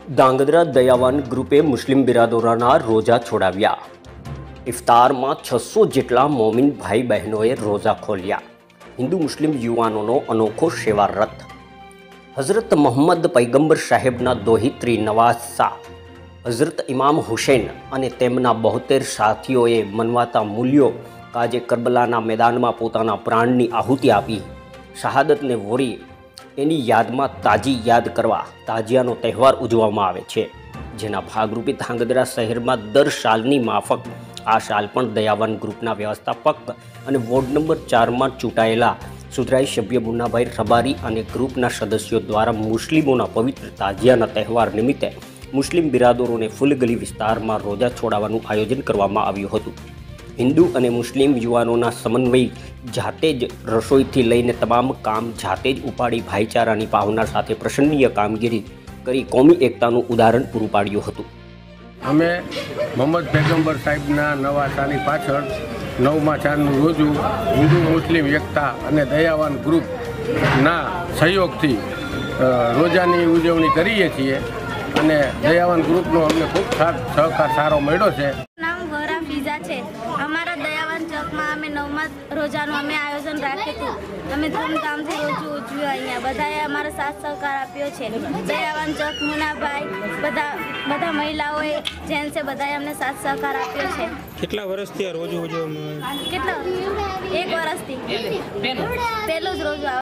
ધાંગધ્રા દયાવાન ગ્રુપે મુસ્લિમ બિરાદરોના રોજા છોડાવ્યા। ઇફતારમાં 600 જેટલા મોમિન ભાઈ બહેનોએ રોજા ખોલ્યા। હિન્દુ મુસ્લિમ યુવાનોનો અનોખો સેવા રથ। હઝરત મોહમ્મદ પૈગંબર સાહેબના દોહિત્રી નવાઝ શાહ, હઝરત ઇમામ હુસૈન અને તેમના 72 સાથીઓએ મનવાતા મૂલ્યો કાજે કરબલાના મેદાનમાં પોતાના પ્રાણની આહુતિ આપી શહાદતને વોરી એની યાદમાં તાજી યાદ કરવા તાજિયાનો તહેવાર ઉજવવામાં આવે છે, જેના ભાગરૂપે ધાંગધ્રા શહેરમાં દર સાલની માફક આ સાલ પણ દયાવાન ગ્રુપના વ્યવસ્થાપક અને વોર્ડ નંબર 4માં ચૂંટાયેલા સુધરાઈ સભ્ય મુન્નાભાઈ રબારી અને ગ્રુપના સદસ્યો દ્વારા મુસ્લિમોના પવિત્ર તાજિયાના તહેવાર નિમિત્તે મુસ્લિમ બિરાદરોને ફૂલગલી વિસ્તારમાં રોજા છોડાવવાનું આયોજન કરવામાં આવ્યું હતું। હિન્દુ અને મુસ્લિમ યુવાનોના સમન્વય જાતે જ રસોઈથી લઈને તમામ કામ જાતે જ ઉપાડી ભાઈચારાની ભાવના સાથે પ્રશંસનીય કામગીરી કરી કોમી એકતાનું ઉદાહરણ પૂરું પાડ્યું હતું। અમે મોહમ્મદ પૈગંબર સાહેબના નવાસાની પાછળ 9/4નું રોજુ હિન્દુ મુસ્લિમ એકતા અને દયાવાન ગ્રુપના સહયોગથી રોજાની ઉજવણી કરીએ છીએ અને દયાવાન ગ્રુપનો અમને ખૂબ સહકાર સારો મળ્યો છે। છે અમારા દયાવાન ચોકમાં અમે 9મા રોજાનું અમે આયોજન રાખ્યું હતું। અમે ધૂમધામથી રોજુ ઉજવ્યું। અહીંયા બધાએ અમારો સાથ સહકાર આપ્યો છે। દયાવાન ચોક મુનાભાઈ બધા મહિલાઓએ જેન્ટ્સે બધાએ અમને સાથ સહકાર આપ્યો છે। કેટલા વર્ષથી આ રોજુ ઉજવવામાં? કેટલા 1 વર્ષથી પહેલું જ રોજુ